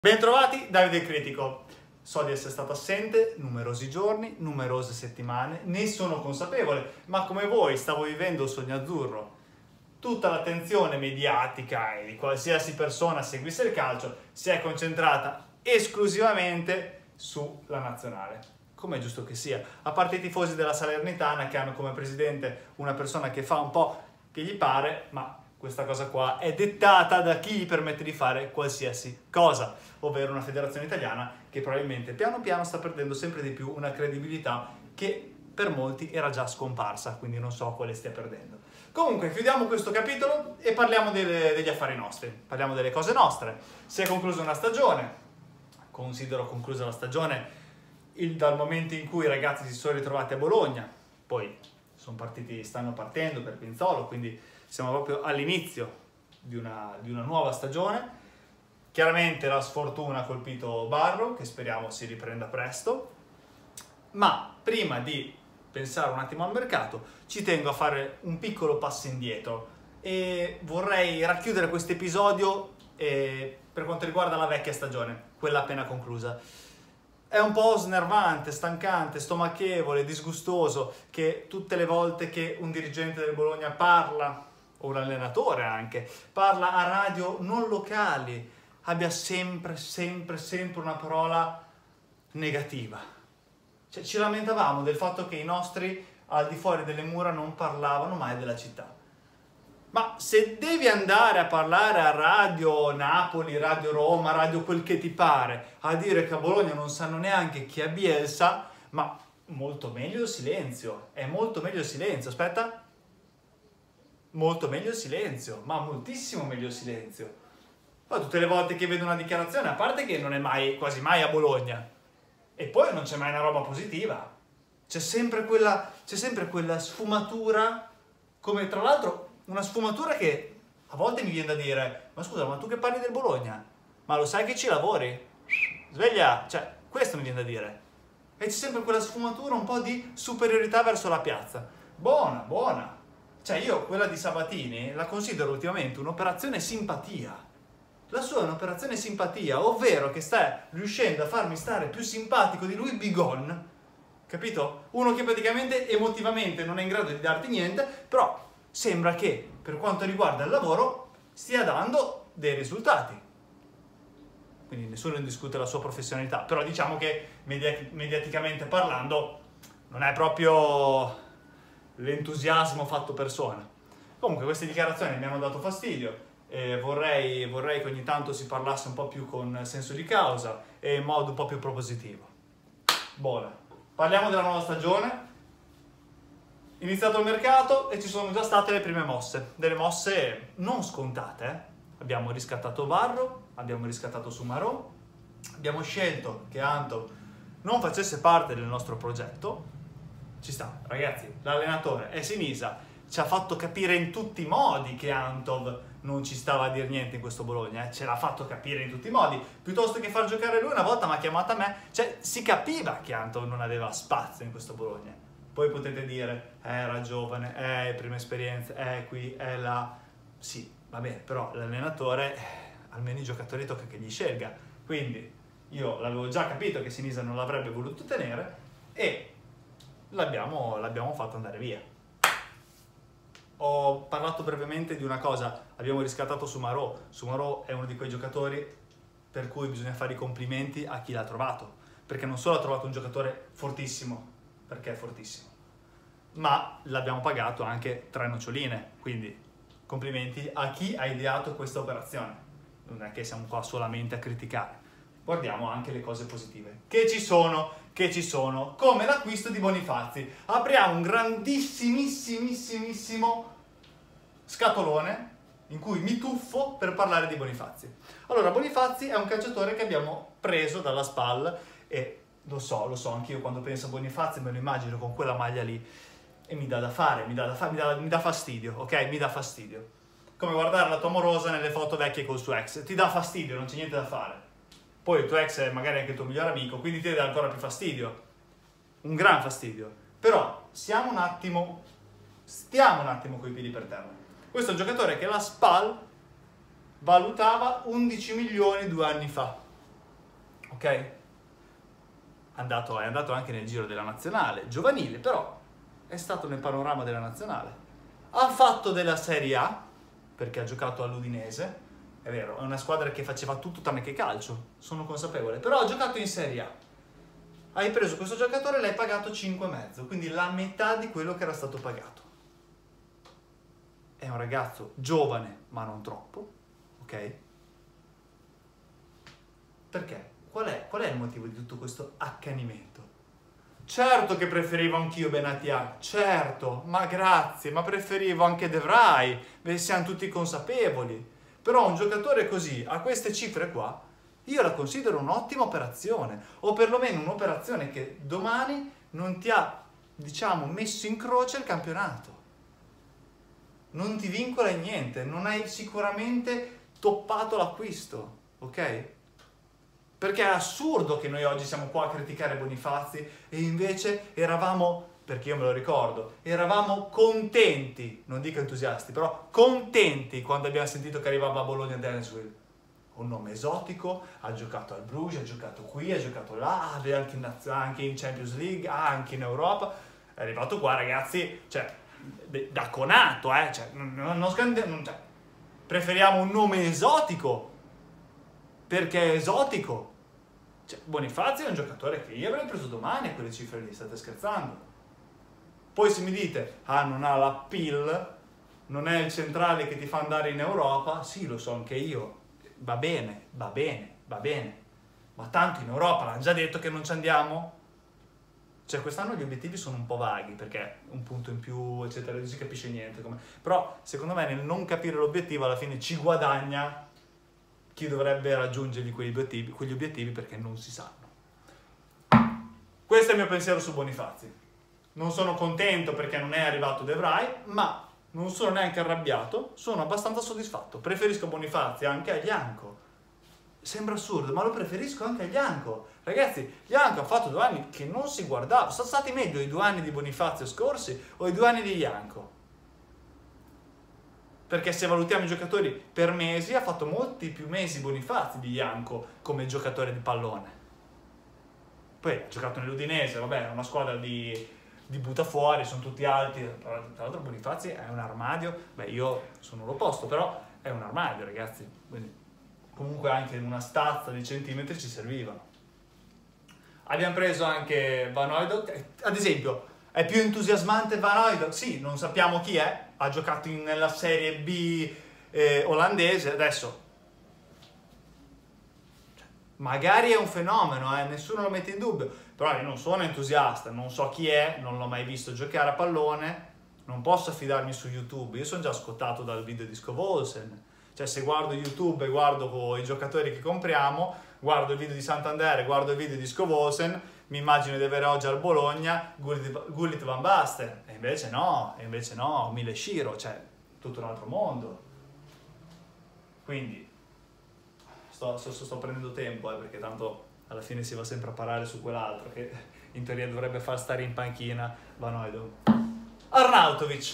Bentrovati, Davide Critico. So di essere stato assente numerosi giorni, numerose settimane, ne sono consapevole, ma come voi stavo vivendo il sogno azzurro. Tutta l'attenzione mediatica e di qualsiasi persona seguisse il calcio si è concentrata esclusivamente sulla nazionale, come è giusto che sia, a parte i tifosi della Salernitana che hanno come presidente una persona che fa un po' che gli pare, ma questa cosa qua è dettata da chi gli permette di fare qualsiasi cosa, ovvero una federazione italiana che probabilmente piano piano sta perdendo sempre di più una credibilità che per molti era già scomparsa, quindi non so quale stia perdendo. Comunque chiudiamo questo capitolo e parliamo degli affari nostri, parliamo delle cose nostre. Si è conclusa una stagione, considero conclusa la stagione dal momento in cui i ragazzi si sono ritrovati a Bologna, poi stanno partendo per Pinzolo, quindi siamo proprio all'inizio di una nuova stagione. Chiaramente la sfortuna ha colpito Barro, che speriamo si riprenda presto, ma prima di pensare un attimo al mercato ci tengo a fare un piccolo passo indietro e vorrei racchiudere questo episodio per quanto riguarda la vecchia stagione, quella appena conclusa. È un po' snervante, stancante, stomachevole, disgustoso che tutte le volte che un dirigente del Bologna parla, o un allenatore anche, parla a radio non locali, abbia sempre una parola negativa. Cioè, ci lamentavamo del fatto che i nostri al di fuori delle mura non parlavano mai della città. Ma se devi andare a parlare a Radio Napoli, Radio Roma, Radio quel che ti pare, a dire che a Bologna non sanno neanche chi è Bielsa, ma molto meglio il silenzio, è molto meglio il silenzio, aspetta, molto meglio il silenzio, ma moltissimo meglio il silenzio. Poi tutte le volte che vedo una dichiarazione, a parte che non è quasi mai a Bologna, e poi non c'è mai una roba positiva, c'è sempre quella sfumatura, come tra l'altro una sfumatura che a volte mi viene da dire: ma scusa, ma tu che parli del Bologna? Ma lo sai che ci lavori? Sveglia! Cioè, questo mi viene da dire. E c'è sempre quella sfumatura un po' di superiorità verso la piazza. Buona! Cioè, io quella di Sabatini la considero ultimamente un'operazione simpatia. La sua è un'operazione simpatia, ovvero che sta riuscendo a farmi stare più simpatico di lui Bigon, capito? Uno che praticamente emotivamente non è in grado di darti niente, però sembra che, per quanto riguarda il lavoro, stia dando dei risultati. Quindi nessuno discute la sua professionalità, però diciamo che mediaticamente parlando non è proprio l'entusiasmo fatto persona. Comunque queste dichiarazioni mi hanno dato fastidio e vorrei che ogni tanto si parlasse un po' più con senso di causa e in modo un po' più propositivo. Buona. Parliamo della nuova stagione. Iniziato il mercato e ci sono già state le prime mosse, delle mosse non scontate. Abbiamo riscattato Barro, abbiamo riscattato Sumarò, abbiamo scelto che Antov non facesse parte del nostro progetto. Ci sta, ragazzi, l'allenatore è Sinisa, ci ha fatto capire in tutti i modi che Antov non ci stava a dire niente in questo Bologna, ce l'ha fatto capire in tutti i modi, piuttosto che far giocare lui una volta mi ha chiamato a me, cioè si capiva che Antov non aveva spazio in questo Bologna. Poi potete dire, era giovane, prima esperienza, qui, là. Sì, va bene, però l'allenatore, almeno i giocatori tocca che gli scelga. Quindi io l'avevo già capito che Sinisa non l'avrebbe voluto tenere e l'abbiamo fatto andare via. Ho parlato brevemente di una cosa, abbiamo riscattato Sumarò. Sumarò è uno di quei giocatori per cui bisogna fare i complimenti a chi l'ha trovato, perché non solo ha trovato un giocatore fortissimo, perché è fortissimo, ma l'abbiamo pagato anche 3 noccioline, quindi complimenti a chi ha ideato questa operazione. Non è che siamo qua solamente a criticare, guardiamo anche le cose positive che ci sono, come l'acquisto di Bonifazi. Apriamo un grandissimissimo scatolone in cui mi tuffo per parlare di Bonifazi. Allora, Bonifazi è un calciatore che abbiamo preso dalla SPAL e lo so, anche io quando penso a Bonifazi me lo immagino con quella maglia lì e mi dà fastidio, ok? Mi dà fastidio. Come guardare la tua amorosa nelle foto vecchie col suo ex, ti dà fastidio, non c'è niente da fare. Poi il tuo ex è magari anche il tuo migliore amico, quindi ti dà ancora più fastidio, un gran fastidio. Però stiamo un attimo coi piedi per terra. Questo è un giocatore che la SPAL valutava 11 milioni 2 anni fa. ok? È andato anche nel giro della nazionale, giovanile, però è stato nel panorama della nazionale. Ha fatto della Serie A, perché ha giocato all'Udinese, è vero, è una squadra che faceva tutto tranne che calcio, sono consapevole, però ha giocato in Serie A. Hai preso questo giocatore e l'hai pagato 5,5, quindi la metà di quello che era stato pagato. È un ragazzo giovane, ma non troppo, ok? Perché? Qual è il motivo di tutto questo accanimento? Certo che preferivo anch'io Benatia, certo, ma grazie, ma preferivo anche De Vrij, ve siamo tutti consapevoli. Però un giocatore così, a queste cifre qua, io la considero un'ottima operazione, o perlomeno un'operazione che domani non ti ha, diciamo, messo in croce il campionato. Non ti vincola in niente, non hai sicuramente toppato l'acquisto, ok? Perché è assurdo che noi oggi siamo qua a criticare Bonifazi e invece eravamo, perché io me lo ricordo, eravamo contenti, non dico entusiasti, però contenti quando abbiamo sentito che arrivava a Bologna Denswil. Un nome esotico, ha giocato al Bruges, ha giocato qui, ha giocato là, anche in Champions League, anche in Europa. È arrivato qua, ragazzi, cioè, da conato, cioè, cioè, preferiamo un nome esotico, perché è esotico. Cioè, Bonifazi è un giocatore che io avrei preso domani a quelle cifre lì, state scherzando? Poi se mi dite, non ha l'appeal, non è il centrale che ti fa andare in Europa, sì, lo so anche io, va bene, va bene, va bene, ma tanto in Europa l'hanno già detto che non ci andiamo? Cioè quest'anno gli obiettivi sono un po' vaghi, perché un punto in più, eccetera, non si capisce niente. Però secondo me nel non capire l'obiettivo alla fine ci guadagna chi dovrebbe raggiungergli quegli obiettivi perché non si sanno. Questo è il mio pensiero su Bonifazi. Non sono contento perché non è arrivato De Vrij, ma non sono neanche arrabbiato, sono abbastanza soddisfatto. Preferisco Bonifazi anche a Janko. Sembra assurdo, ma lo preferisco anche a Janko. Ragazzi, Janko ha fatto 2 anni che non si guardava. Sono stati meglio i 2 anni di Bonifazi scorsi o i 2 anni di Janko? Perché se valutiamo i giocatori per mesi, ha fatto molti più mesi Bonifazi di Janko come giocatore di pallone. Poi ha giocato nell'Udinese, vabbè, è una squadra di buttafuori, sono tutti alti. Tra l'altro Bonifazi è un armadio. Beh, io sono l'opposto, però è un armadio, ragazzi. Quindi, comunque anche in una stazza di centimetri ci servivano. Abbiamo preso anche Van Hooijdonk, ad esempio. È più entusiasmante Van Hooijdonk? Sì, non sappiamo chi è, ha giocato nella Serie B olandese, adesso magari è un fenomeno, nessuno lo mette in dubbio, però io non sono entusiasta, non so chi è, non l'ho mai visto giocare a pallone, non posso affidarmi su YouTube, io sono già scottato dal video di Scovolsen, cioè se guardo YouTube e guardo i giocatori che compriamo, guardo il video di Santander, guardo il video di Scovolsen, mi immagino di avere oggi al Bologna Gullit Van Basten, e invece no, Mile Shiro, cioè tutto un altro mondo. Quindi sto prendendo tempo, perché tanto alla fine si va sempre a parare su quell'altro che in teoria dovrebbe far stare in panchina Van Hooijdonk. Arnautovic.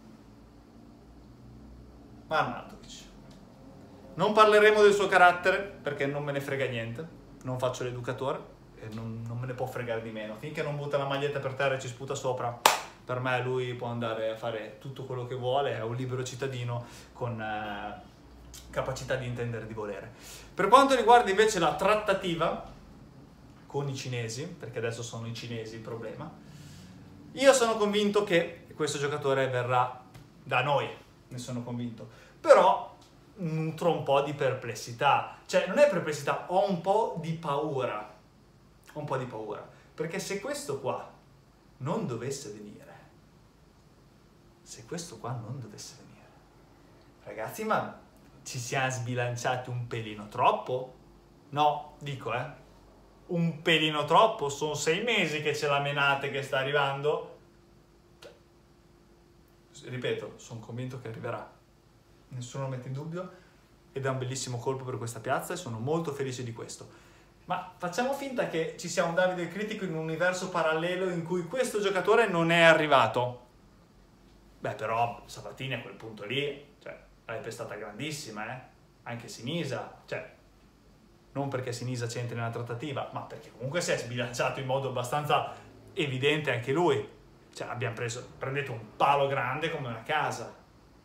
Non parleremo del suo carattere perché non me ne frega niente, non faccio l'educatore e non me ne può fregare di meno. Finché non butta la maglietta per terra e ci sputa sopra, per me lui può andare a fare tutto quello che vuole, è un libero cittadino con capacità di intendere e di volere. Per quanto riguarda invece la trattativa con i cinesi, perché adesso sono i cinesi il problema, io sono convinto che questo giocatore verrà da noi, ne sono convinto, però nutro un po' di perplessità, cioè non è perplessità, ho un po' di paura, perché se questo qua non dovesse venire, ragazzi, ma ci siamo sbilanciati un pelino troppo? No, dico, un pelino troppo, sono 6 mesi che c'è la Menate che sta arrivando. Ripeto, sono convinto che arriverà. Nessuno lo mette in dubbio ed è un bellissimo colpo per questa piazza e sono molto felice di questo. Ma facciamo finta che ci sia un Davide il Critico in un universo parallelo in cui questo giocatore non è arrivato. Beh, però Sabatini a quel punto lì, cioè, la è stata grandissima, anche Sinisa, cioè, non perché Sinisa c'entri nella trattativa, ma perché comunque si è sbilanciato in modo abbastanza evidente anche lui. Cioè prendete un palo grande come una casa.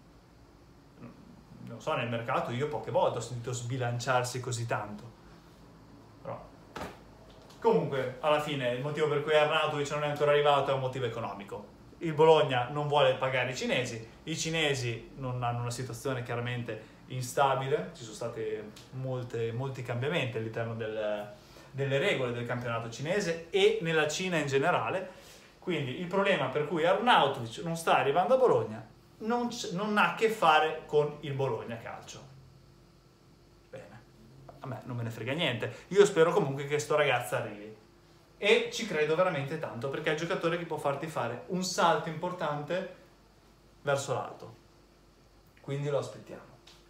Non so, nel mercato io poche volte ho sentito sbilanciarsi così tanto. Però comunque, alla fine, il motivo per cui Arnautovic non è ancora arrivato è un motivo economico. Il Bologna non vuole pagare i cinesi non hanno una situazione chiaramente instabile, ci sono stati molti cambiamenti all'interno delle regole del campionato cinese e nella Cina in generale, quindi il problema per cui Arnautovic non sta arrivando a Bologna non ha a che fare con il Bologna calcio. Bene, a me non me ne frega niente, io spero comunque che sto ragazzo arrivi e ci credo veramente tanto perché è il giocatore che può farti fare un salto importante verso l'alto, quindi lo aspettiamo.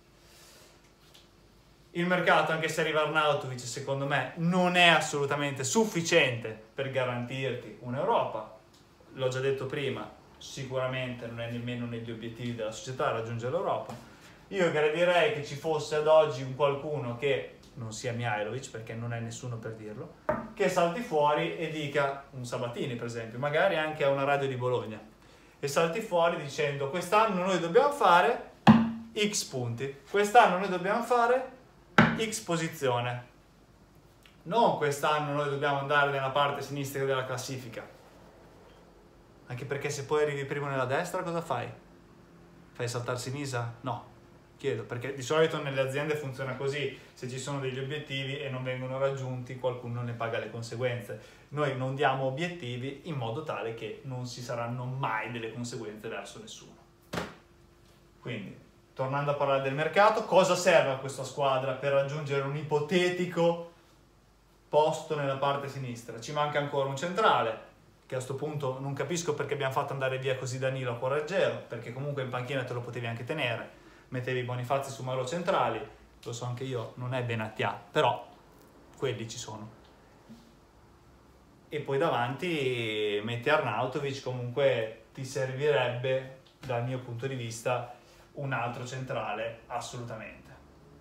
Il mercato, anche se arriva Arnautovic, secondo me non è assolutamente sufficiente per garantirti un'Europa, l'ho già detto prima, sicuramente non è nemmeno negli obiettivi della società raggiungere l'Europa. Io gradirei che ci fosse ad oggi un qualcuno che non sia Mihajlovic, perché non è nessuno per dirlo, che salti fuori e dica, un Sabatini per esempio, magari anche a una radio di Bologna, e salti fuori dicendo quest'anno noi dobbiamo fare X punti, quest'anno noi dobbiamo fare X posizione, non quest'anno noi dobbiamo andare nella parte sinistra della classifica, anche perché se poi arrivi primo nella destra cosa fai? Fai saltare Sinisa? No, chiedo, perché di solito nelle aziende funziona così, se ci sono degli obiettivi e non vengono raggiunti qualcuno ne paga le conseguenze. Noi non diamo obiettivi in modo tale che non ci saranno mai delle conseguenze verso nessuno. Quindi, tornando a parlare del mercato, cosa serve a questa squadra per raggiungere un ipotetico posto nella parte sinistra? Ci manca ancora un centrale, che a questo punto non capisco perché abbiamo fatto andare via così Danilo a cuore leggero, perché comunque in panchina te lo potevi anche tenere, mettevi Bonifazzi su Mauro centrali, lo so anche io, non è Benatia, però quelli ci sono. E poi davanti metti Arnautovic, comunque ti servirebbe, dal mio punto di vista, un altro centrale, assolutamente,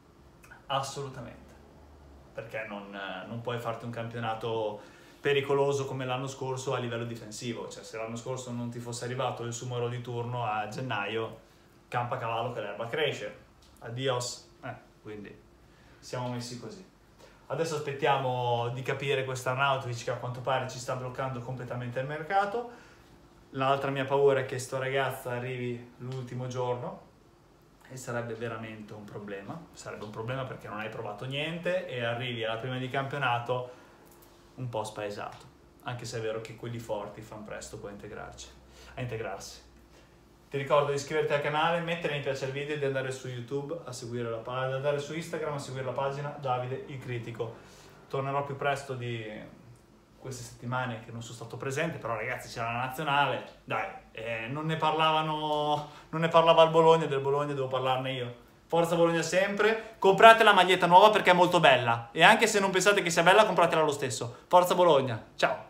perché non puoi farti un campionato pericoloso come l'anno scorso a livello difensivo, cioè se l'anno scorso non ti fosse arrivato il Sumaro di turno a gennaio, campa a cavallo che l'erba cresce, adios, quindi siamo messi così. Adesso aspettiamo di capire questa Arnautovic che a quanto pare ci sta bloccando completamente il mercato. L'altra mia paura è che sto ragazzo arrivi l'ultimo giorno e sarebbe veramente un problema, perché non hai provato niente e arrivi alla prima di campionato un po' spaesato, anche se è vero che quelli forti fanno presto poi a integrarsi. Ti ricordo di iscriverti al canale, mettere mi piace al video e di andare su YouTube a seguire la pagina, andare su Instagram a seguire la pagina Davide il Critico. Tornerò più presto di queste settimane che non sono stato presente, però ragazzi c'era la nazionale, dai, non ne parlava il Bologna, del Bologna devo parlarne io. Forza Bologna sempre, comprate la maglietta nuova perché è molto bella e anche se non pensate che sia bella compratela lo stesso. Forza Bologna, ciao!